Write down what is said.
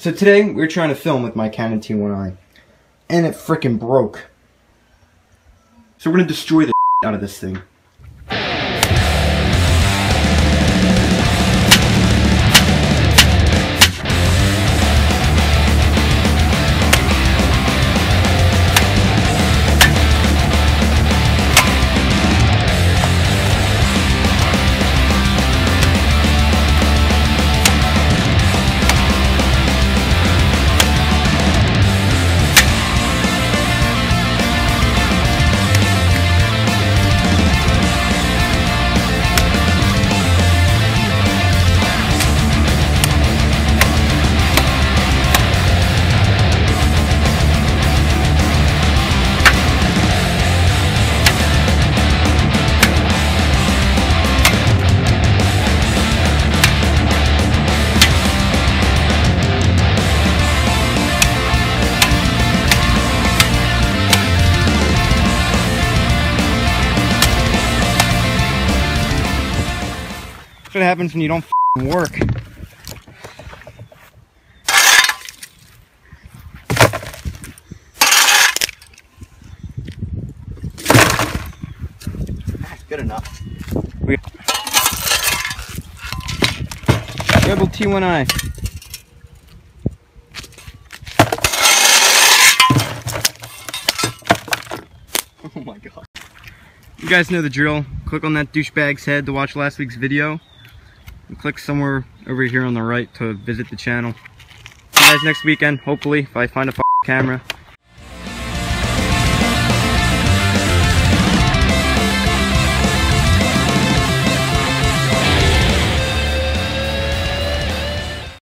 So today we're trying to film with my Canon T1i, and it frickin' broke. So we're gonna destroy the out of this thing. That's what happens when you don't work. That's good enough. Rebel T1i. Oh my god. You guys know the drill. Click on that douchebag's head to watch last week's video. And click somewhere over here on the right to visit the channel. See you guys next weekend, hopefully, if I find a camera.